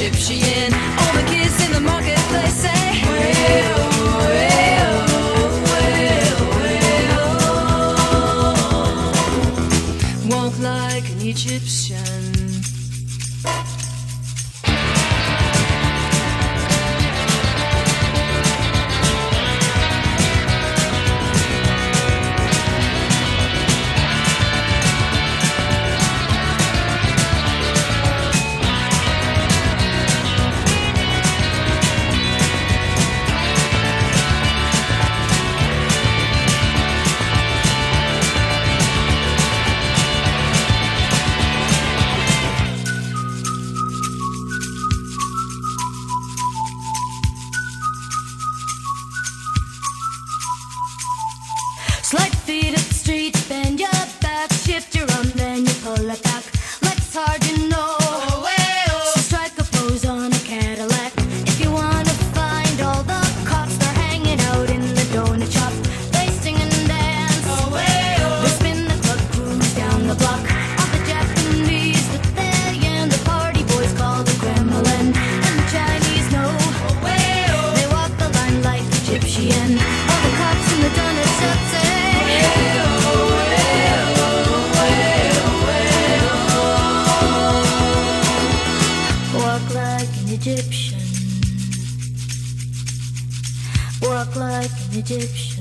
Egyptian. All the kids in the marketplace say, way-oh, way-oh, way-oh, way-oh. Walk like an Egyptian. Slide feet up the street, bend your back, shift your arm, then you pull it back. Legs hard, you know. So strike a pose on a Cadillac. If you wanna find all the cops, they're hanging out in the donut shop. They sing and dance. They spin the club, cruise down the block. All the Japanese that they and the party boys call the Kremlin. And the Chinese know. They walk the line like Egyptian. All the cops in the donut shop say, walk like an Egyptian. Walk like an Egyptian.